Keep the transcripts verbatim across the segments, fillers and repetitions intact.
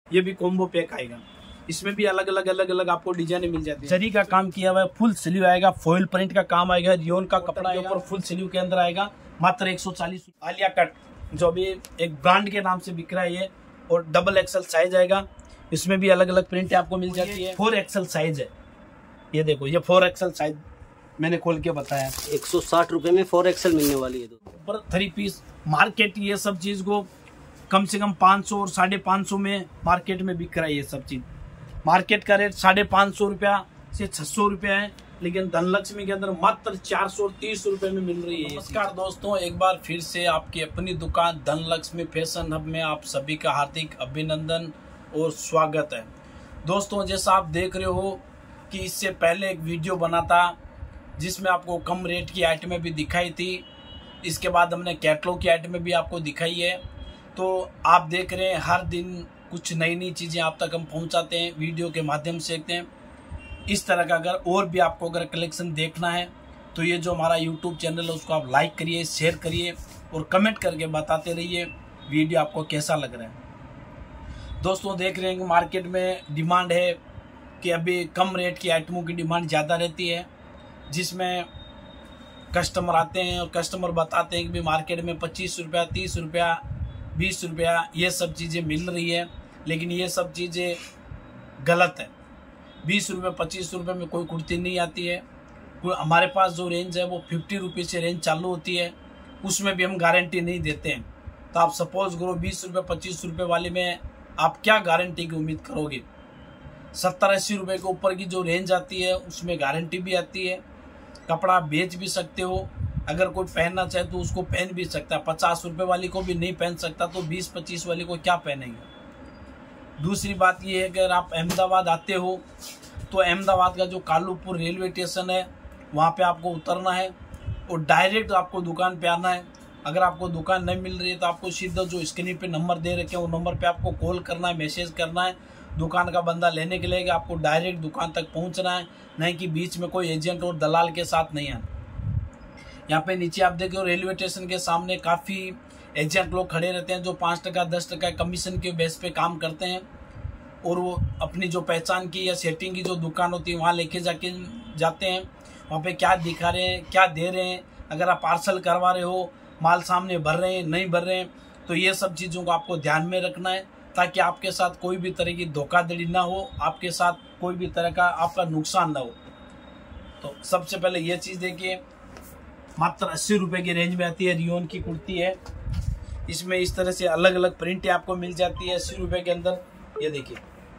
ये भी combo pack आएगा। इसमें भी अलग अलग अलग अलग आपको डिजाइन मिल जाती है। जरी का काम किया हुआ है, फुल स्लीव आएगा, फॉइल प्रिंट का काम आएगा, रियोन का कपड़ा के ऊपर फुल स्लीव के अंदर आएगा, मात्र एक सौ चालीस। आलिया कट जो अभी एक ब्रांड के नाम से बिक रहा है ये, और डबल एक्सल साइज आएगा। इसमें भी अलग अलग प्रिंट आपको मिल जाती है। फोर एक्सल साइज है, ये देखो ये फोर एक्सल साइज मैंने खोल के बताया। एक सौ साठ रुपए में फोर एक्सल मिलने वाली है। ऊपर थ्री पीस मार्केट ये सब चीज को कम से कम पाँच सौ और साढ़े पाँच सौ में मार्केट में बिक रहा है। ये सब चीज मार्केट का रेट साढ़े पाँच सौ रुपया से छह सौ रुपया है, लेकिन धनलक्ष्मी के अंदर मात्र चार सौ तीस रुपए में मिल रही है। नमस्कार दोस्तों, एक बार फिर से आपकी अपनी दुकान धनलक्ष्मी फैशन हब में आप सभी का हार्दिक अभिनंदन और स्वागत है। दोस्तों, जैसा आप देख रहे हो कि इससे पहले एक वीडियो बना था जिसमें आपको कम रेट की आइटमें भी दिखाई थी। इसके बाद हमने कैटलॉग की आइटमें भी आपको दिखाई है। तो आप देख रहे हैं हर दिन कुछ नई नई चीज़ें आप तक हम पहुंचाते हैं, वीडियो के माध्यम से देखते हैं। इस तरह का अगर और भी आपको अगर कलेक्शन देखना है तो ये जो हमारा यूट्यूब चैनल है उसको आप लाइक करिए, शेयर करिए और कमेंट करके बताते रहिए वीडियो आपको कैसा लग रहा है। दोस्तों, देख रहे हैं कि मार्केट में डिमांड है कि अभी कम रेट की आइटमों की डिमांड ज़्यादा रहती है, जिसमें कस्टमर आते हैं और कस्टमर बताते हैं कि भी मार्केट में पच्चीस रुपया, तीस रुपया, बीस रुपया ये सब चीज़ें मिल रही है, लेकिन ये सब चीज़ें गलत है। बीस रुपये पच्चीस रुपये में कोई कुर्ती नहीं आती है। हमारे पास जो रेंज है वो फिफ्टी रुपये से रेंज चालू होती है, उसमें भी हम गारंटी नहीं देते हैं। तो आप सपोज करो बीस रुपये पच्चीस रुपये वाले में आप क्या गारंटी की उम्मीद करोगे। सत्तर अस्सी रुपये के ऊपर की जो रेंज आती है उसमें गारंटी भी आती है, कपड़ा बेच भी सकते हो। अगर कोई पहनना चाहे तो उसको पहन भी सकता है। पचास रुपये वाली को भी नहीं पहन सकता तो बीस पच्चीस वाली को क्या पहनेंगे। दूसरी बात यह है कि अगर आप अहमदाबाद आते हो तो अहमदाबाद का जो कालूपुर रेलवे स्टेशन है वहाँ पे आपको उतरना है और डायरेक्ट आपको दुकान पे आना है। अगर आपको दुकान नहीं मिल रही है तो आपको सीधा जो स्क्रीन पे नंबर दे रखे हैं वो नंबर पे आपको कॉल करना है, मैसेज करना है। दुकान का बंदा लेने के लिए आपको डायरेक्ट दुकान तक पहुँचना है, नहीं कि बीच में कोई एजेंट और दलाल के साथ नहीं आना। यहाँ पे नीचे आप देखो रेलवे स्टेशन के सामने काफ़ी एजेंट लोग खड़े रहते हैं जो पाँच टका दस टका कमीशन के बेस पे काम करते हैं, और वो अपनी जो पहचान की या सेटिंग की जो दुकान होती है वहाँ लेके जाके जाते हैं। वहाँ पे क्या दिखा रहे हैं, क्या दे रहे हैं, अगर आप पार्सल करवा रहे हो, माल सामने भर रहे हैं नहीं भर रहे हैं, तो ये सब चीज़ों को आपको ध्यान में रखना है ताकि आपके साथ कोई भी तरह की धोखाधड़ी ना हो, आपके साथ कोई भी तरह का आपका नुकसान ना हो। तो सबसे पहले ये चीज़ देखिए, मात्र अस्सी रुपये की रेंज में आती है, रियोन की कुर्ती है। इसमें इस तरह से अलग अलग प्रिंटें आपको मिल जाती है अस्सी रुपये के अंदर। ये देखिए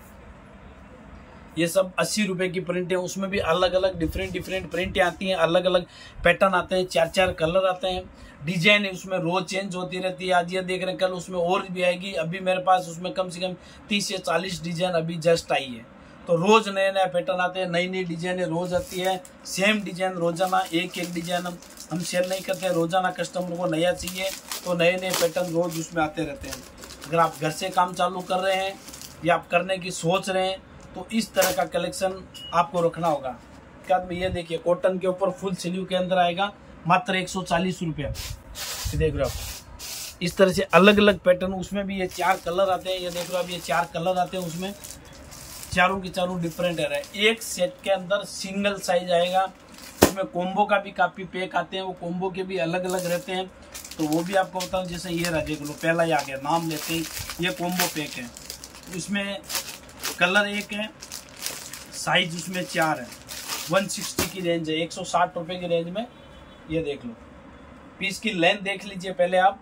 ये सब अस्सी रुपए की प्रिंट है, उसमें भी अलग अलग डिफरेंट डिफरेंट प्रिंटें आती हैं, अलग अलग पैटर्न आते हैं, चार चार कलर आते हैं, डिजाइन है उसमें रोज चेंज होती रहती है। आज ये देख रहे हैं, कल उसमें और भी आएगी। अभी मेरे पास उसमें कम से कम तीस से चालीस डिजाइन अभी जस्ट आई है। तो रोज नए नए पैटर्न आते हैं, नई नई डिजाइन रोज आती है। सेम डिजाइन रोजाना एक एक डिजाइन हम हम शेयर नहीं करते हैं, रोजाना कस्टमर को नया चाहिए तो नए नए पैटर्न रोज उसमें आते रहते हैं। अगर आप घर से काम चालू कर रहे हैं या आप करने की सोच रहे हैं तो इस तरह का कलेक्शन आपको रखना होगा। क्या में ये देखिए कॉटन के ऊपर फुल स्लीव के अंदर आएगा, मात्र एक सौ चालीस रुपया। देख रहे हो आप, इस तरह से अलग अलग पैटर्न, उसमें भी ये चार कलर आते हैं। ये देख रहे हो आप, ये चार कलर आते हैं, उसमें चारों की चारों डिफरेंट है। एक सेट के अंदर सिंगल साइज आएगा, उसमें कॉम्बो का भी काफी पैक आते हैं, वो कॉम्बो के भी अलग अलग रहते हैं। तो वो भी आपको बताऊँ, जैसे ये रहा देख लो, पहला ही आ गया, नाम लेते ही ये कॉम्बो पैक है। इसमें कलर एक है, साइज उसमें चार है, एक सौ साठ की रेंज है, एक सौ साठ रुपए की रेंज में। ये देख लो, पीस की लेंथ देख लीजिए पहले आप,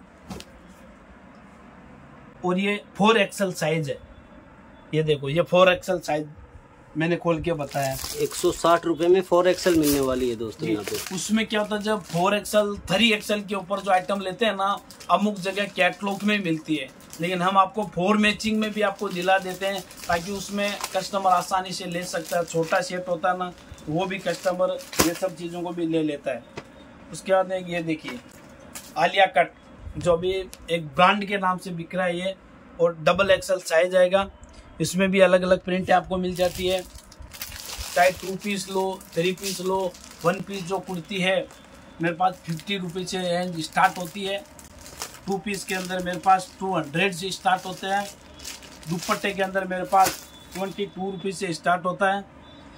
और ये फोर एक्सल साइज है। ये देखो ये फोर एक्सल साइज मैंने खोल के बताया। एक सौ साठ रुपए में फोर एक्सल मिलने वाली है दोस्तों यहाँ पे। उसमें क्या होता है, जब फोर एक्सल थ्री एक्सल के ऊपर जो आइटम लेते हैं ना, अमुक जगह कैटलॉग में मिलती है, लेकिन हम आपको फोर मैचिंग में भी आपको दिला देते हैं ताकि उसमें कस्टमर आसानी से ले सकता है। छोटा सेट होता है ना, वो भी कस्टमर ये सब चीज़ों को भी ले लेता है। उसके बाद ये देखिए आलिया कट जो अभी एक ब्रांड के नाम से बिक रहा है ये, और डबल एक्सल साइज आएगा। इसमें भी अलग अलग प्रिंट आपको मिल जाती है, चाहे टू पीस लो, थ्री पीस लो, वन पीस जो कुर्ती है मेरे पास फिफ्टी रुपीज़ से रेंज स्टार्ट होती है। टू पीस के अंदर मेरे पास टू हंड्रेड से स्टार्ट होते हैं, दुपट्टे के अंदर मेरे पास ट्वेंटी टू रुपीज से स्टार्ट होता है।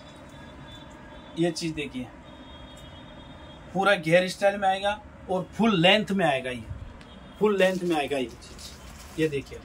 ये चीज देखिए, पूरा घेर स्टाइल में आएगा और फुल लेंथ में आएगा। ये फुल लेंथ में आएगा ये चीज, ये देखिए।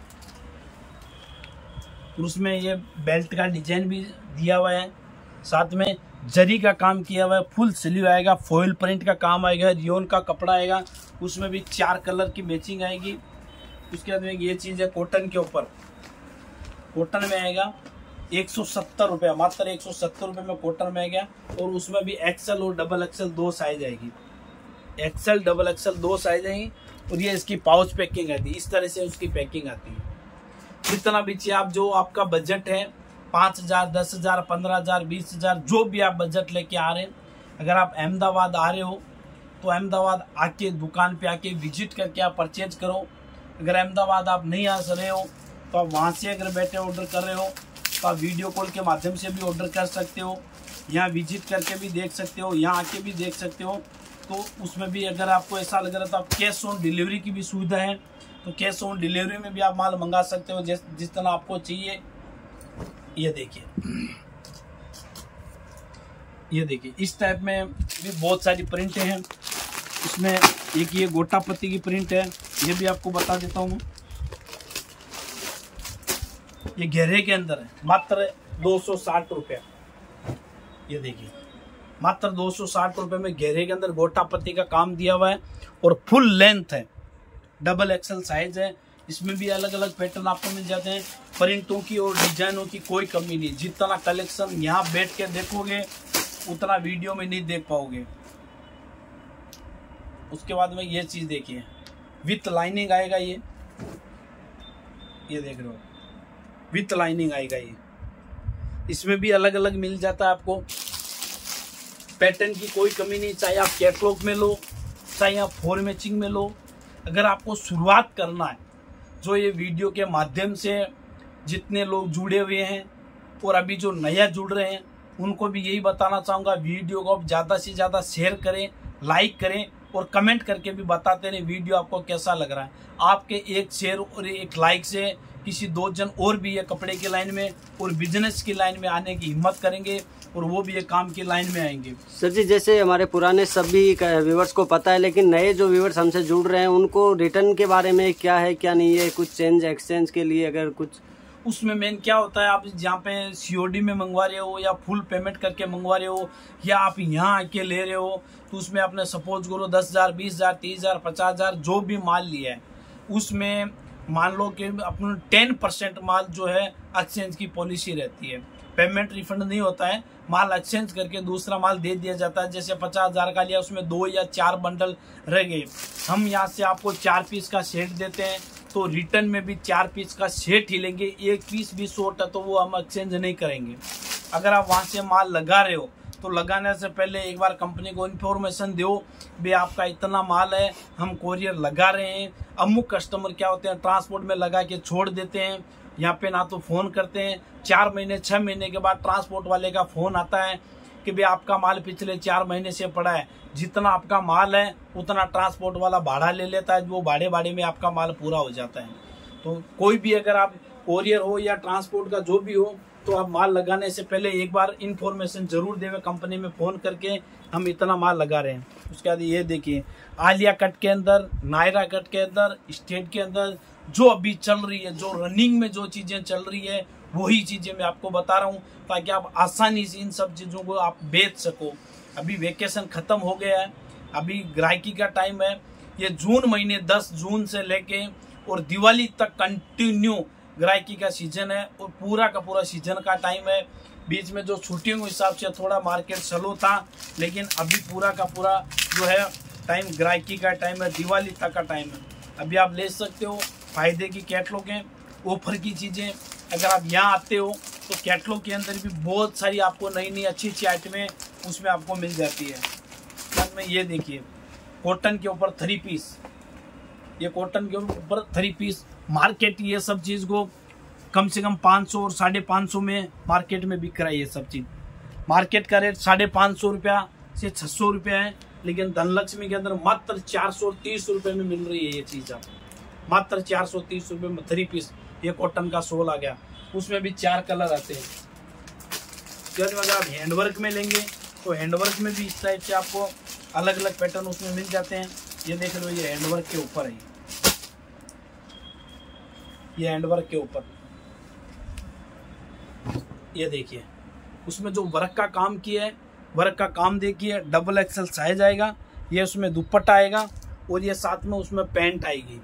उसमें ये बेल्ट का डिजाइन भी दिया हुआ है, साथ में जरी का काम किया हुआ है, फुल स्लीव आएगा, फॉइल प्रिंट का काम आएगा, रियोन का कपड़ा आएगा, उसमें भी चार कलर की मैचिंग आएगी। उसके बाद में ये चीज है कॉटन के ऊपर, कॉटन में आएगा एक सौ सत्तर रुपये, मात्र एक सौ सत्तर रुपये में कॉटन में आएगा। और उसमें भी एक्सेल और डबल एक्सेल दो साइज आएगी, एक्सेल डबल एक्सेल दो साइज आएगी। और ये इसकी पाउच पैकिंग आती है, इस तरह से उसकी पैकिंग आती है। जितना भी चाहिए आप, जो आपका बजट है पाँच हजार दस हजार पंद्रह हजार बीस हजार जो भी आप बजट लेके आ रहे हैं, अगर आप अहमदाबाद आ रहे हो तो अहमदाबाद आके दुकान पे आके विजिट करके आप परचेज करो। अगर अहमदाबाद आप नहीं आ रहे हो तो आप वहाँ से अगर बैठे ऑर्डर कर रहे हो तो आप वीडियो कॉल के माध्यम से भी ऑर्डर कर सकते हो, यहाँ विजिट करके भी देख सकते हो, यहाँ आके भी देख सकते हो। तो उसमें भी अगर आपको ऐसा लग रहा है तो आप कैश ऑन डिलीवरी की भी सुविधा है, तो कैश ऑन डिलीवरी में भी आप माल मंगा सकते हो जिस जिस तरह आपको चाहिए। ये देखिए, ये देखिए इस टाइप में भी बहुत सारी प्रिंटें हैं। इसमें एक ये गोटा पत्ती की प्रिंट है, ये भी आपको बता देता हूँ। ये घेरे के अंदर है, मात्र दो सौ साठ रुपया। ये देखिए, मात्र दो सौ साठ रुपये में घेरे के अंदर गोटा पत्ती का काम दिया हुआ है और फुल लेंथ है, डबल एक्सल साइज है। इसमें भी अलग अलग पैटर्न आपको मिल जाते हैं, प्रिंटों की और डिजाइनों की कोई कमी नहीं। जितना कलेक्शन यहाँ बैठ के देखोगे उतना वीडियो में नहीं देख पाओगे। उसके बाद में ये चीज देखिए, विथ लाइनिंग आएगा। ये ये देख रहे हो, विथ लाइनिंग आएगा ये। इसमें भी अलग अलग मिल जाता है आपको, पैटर्न की कोई कमी नहीं, चाहे आप कैटलॉग में लो चाहे आप फोर मैचिंग में लो। अगर आपको शुरुआत करना है, जो ये वीडियो के माध्यम से जितने लोग जुड़े हुए हैं और अभी जो नया जुड़ रहे हैं उनको भी यही बताना चाहूँगा, वीडियो को आप ज़्यादा से ज़्यादा शेयर करें, लाइक करें और कमेंट करके भी बताते रहे वीडियो आपको कैसा लग रहा है। आपके एक शेयर और एक लाइक से किसी दो जन और भी ये कपड़े की लाइन में और बिजनेस की लाइन में आने की हिम्मत करेंगे और वो भी ये काम की लाइन में आएंगे। सर जी, जैसे हमारे पुराने सभी व्यूवर्स को पता है, लेकिन नए जो व्यूवर्स हमसे जुड़ रहे हैं उनको रिटर्न के बारे में क्या है क्या नहीं है, कुछ चेंज एक्सचेंज के लिए अगर कुछ उसमें मेन क्या होता है, आप जहाँ पे सीओडी में मंगवा रहे हो या फुल पेमेंट करके मंगवा रहे हो या आप यहाँ आके ले रहे हो, तो उसमें आपने सपोज करो दस हजार बीस हजार तीस हजार पचास हजार जो भी माल लिया है, उसमें मान लो कि अपने टेन परसेंट माल जो है एक्सचेंज की पॉलिसी रहती है। पेमेंट रिफंड नहीं होता है, माल एक्सचेंज करके दूसरा माल दे दिया जाता है। जैसे पचास हजार का लिया, उसमें दो या चार बंडल रह गए, हम यहाँ से आपको चार पीस का सेट देते हैं, तो रिटर्न में भी चार पीस का सेट ही लेंगे। एक पीस भी शॉर्ट है तो वो हम एक्सचेंज नहीं करेंगे। अगर आप वहाँ से माल लगा रहे हो तो लगाने से पहले एक बार कंपनी को इन्फॉर्मेशन दो, भाई आपका इतना माल है, हम कोरियर लगा रहे हैं। अमुक कस्टमर क्या होते हैं, ट्रांसपोर्ट में लगा के छोड़ देते हैं, यहाँ पे ना तो फोन करते हैं। चार महीने छह महीने के बाद ट्रांसपोर्ट वाले का फोन आता है कि भाई आपका माल पिछले चार महीने से पड़ा है, जितना आपका माल है उतना ट्रांसपोर्ट वाला भाड़ा ले लेता है, वो भाड़े भाड़े में आपका माल पूरा हो जाता है। तो कोई भी अगर आप कोरियर हो या ट्रांसपोर्ट का जो भी हो, तो आप माल लगाने से पहले एक बार इन्फॉर्मेशन जरूर देवे कंपनी में फोन करके, हम इतना माल लगा रहे हैं। उसके बाद ये देखिए, आलिया कट के अंदर, नायरा कट के अंदर, स्टेट के अंदर जो अभी चल रही है, जो रनिंग में जो चीजें चल रही है वही चीजें मैं आपको बता रहा हूँ, ताकि आप आसानी से इन सब चीजों को आप बेच सको। अभी वेकेशन खत्म हो गया है, अभी ग्राहकी का टाइम है। ये जून महीने दस जून से लेके और दिवाली तक कंटिन्यू ग्राहकी का सीजन है और पूरा का पूरा सीजन का टाइम है। बीच में जो छुट्टियों के हिसाब से थोड़ा मार्केट स्लो था, लेकिन अभी पूरा का पूरा जो है टाइम ग्राहकी का टाइम है, दिवाली तक का टाइम है। अभी आप ले सकते हो, फायदे की कैटलॉग है, ऑफर की चीजें। अगर आप यहाँ आते हो तो कैटलॉग के अंदर भी बहुत सारी आपको नई नई अच्छी अच्छी आइटमें उसमें आपको मिल जाती है। बाद में ये देखिए, कॉटन के ऊपर थ्री पीस, ये कॉटन के ऊपर थ्री पीस मार्केट ये सब चीज को कम से कम पाँच सौ और साढ़े पाँच सौ में मार्केट में बिक रहा है। ये सब चीज मार्केट का रेट साढ़े पाँच सौ रुपया से छह सौ रुपया है, लेकिन धनलक्ष्मी के अंदर मात्र चार सौ तीस रुपये में मिल रही है ये चीज। आप मात्र चार सौ तीस रुपये में थ्री पीस ये कॉटन का सोल आ गया, उसमें भी चार कलर आते हैं। फिर अगर आप हैंडवर्क में लेंगे तो हैंडवर्क में भी इस टाइप से आपको अलग अलग पैटर्न उसमें मिल जाते हैं। ये देख लो, ये हैंडवर्क के ऊपर है, ये हैंडवर्क के ऊपर, ये देखिए उसमें जो वर्क का काम किया है, वर्क का काम देखिए, डबल एक्सल साइज आएगा, ये उसमें दुपट्टा आएगा और ये साथ में उसमें पैंट आएगी।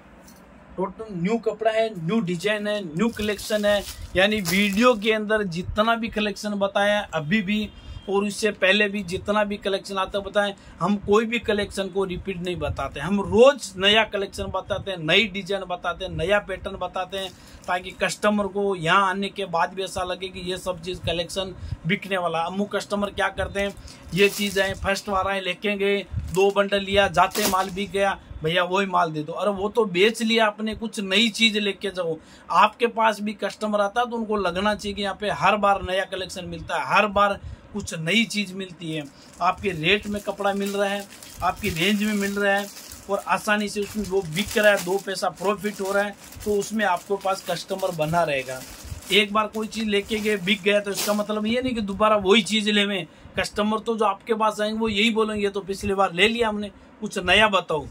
टोटल न्यू कपड़ा है, न्यू डिजाइन है, न्यू कलेक्शन है। यानी वीडियो के अंदर जितना भी कलेक्शन बताया अभी भी और उससे पहले भी जितना भी कलेक्शन आता है बताएं, हम कोई भी कलेक्शन को रिपीट नहीं बताते, हम रोज नया कलेक्शन बताते हैं, नई डिजाइन बताते हैं, नया पैटर्न बताते हैं, ताकि कस्टमर को यहाँ आने के बाद भी ऐसा लगे कि ये सब चीज कलेक्शन बिकने वाला। अमुक कस्टमर क्या करते हैं, ये चीज है फर्स्ट वाला है, लेके गए, दो बंडल लिया, जाते माल बिक गया, भैया वही माल दे दो। अरे वो तो बेच लिया आपने, कुछ नई चीज लेके जाओ। आपके पास भी कस्टमर आता है तो उनको लगना चाहिए कि यहाँ पे हर बार नया कलेक्शन मिलता है, हर बार कुछ नई चीज मिलती है, आपके रेट में कपड़ा मिल रहा है, आपकी रेंज में मिल रहा है और आसानी से उसमें वो बिक रहा है, दो पैसा प्रॉफिट हो रहा है, तो उसमें आपके पास कस्टमर बना रहेगा। एक बार कोई चीज लेके गए बिक गया तो इसका मतलब ये नहीं कि दोबारा वही चीज लेवे। कस्टमर तो जो आपके पास आएंगे वो यही बोलेंगे तो पिछली बार ले लिया हमने, कुछ नया बताओ।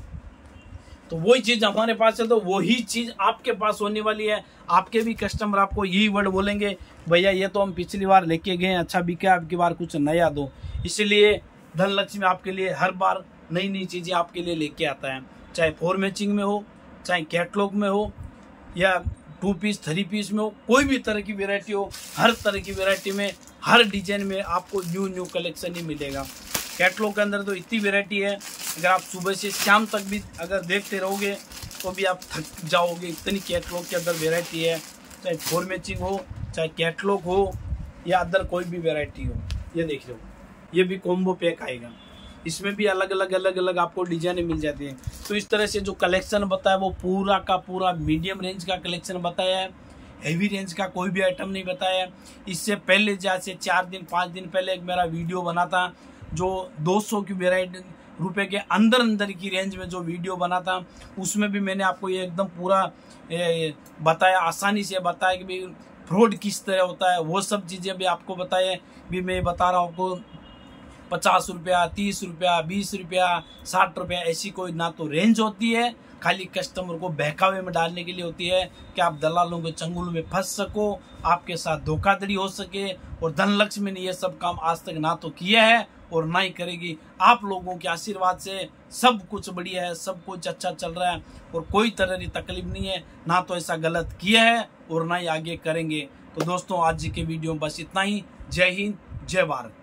तो वही चीज हमारे पास है तो वही चीज आपके पास होने वाली है। आपके भी कस्टमर आपको यही वर्ड बोलेंगे, भैया ये तो हम पिछली बार लेके गए, अच्छा बिका, आपकी बार कुछ नया दो। इसलिए धनलक्ष्मी आपके लिए हर बार नई नई चीजें आपके लिए लेके आता है, चाहे फोर मैचिंग में हो, चाहे कैटलॉग में हो, या टू पीस थ्री पीस में हो, कोई भी तरह की वेरायटी हो, हर तरह की वेरायटी में, हर डिजाइन में आपको न्यू न्यू कलेक्शन ही मिलेगा। कैटलॉग के अंदर तो इतनी वेरायटी है, अगर आप सुबह से शाम तक भी अगर देखते रहोगे तो भी आप थक जाओगे, इतनी कैटलॉग के अंदर वेरायटी है। चाहे फोर मैचिंग हो, चाहे कैटलॉग हो, या अदर कोई भी वेरायटी हो। ये देख लो, ये भी कॉम्बो पैक आएगा, इसमें भी अलग अलग अलग अलग आपको डिजाइने मिल जाती हैं। तो इस तरह से जो कलेक्शन बताया वो पूरा का पूरा मीडियम रेंज का कलेक्शन बताया है, हेवी रेंज का कोई भी आइटम नहीं बताया है। इससे पहले जैसे चार दिन पाँच दिन पहले एक मेरा वीडियो बना था जो दो सौ की वेराइटी रुपए के अंदर अंदर की रेंज में जो वीडियो बना था, उसमें भी मैंने आपको ये एकदम पूरा ए, बताया, आसानी से बताया कि भाई फ्रॉड किस तरह होता है, वो सब चीज़ें भी आपको बताया। भी मैं बता रहा हूँ आपको पचास रुपया, तीस रुपया, बीस रुपया, साठ रुपया, ऐसी कोई ना तो रेंज होती है, खाली कस्टमर को बहकावे में डालने के लिए होती है कि आप दलालों के चंगुल में फंस सको, आपके साथ धोखाधड़ी हो सके। और धनलक्ष्मी ने ये सब काम आज तक ना तो किया है और ना ही करेगी। आप लोगों के आशीर्वाद से सब कुछ बढ़िया है, सब कुछ अच्छा चल रहा है और कोई तरह की तकलीफ नहीं है, ना तो ऐसा गलत किया है और ना ही आगे करेंगे। तो दोस्तों आज के वीडियो में बस इतना ही। जय हिंद, जय भारत।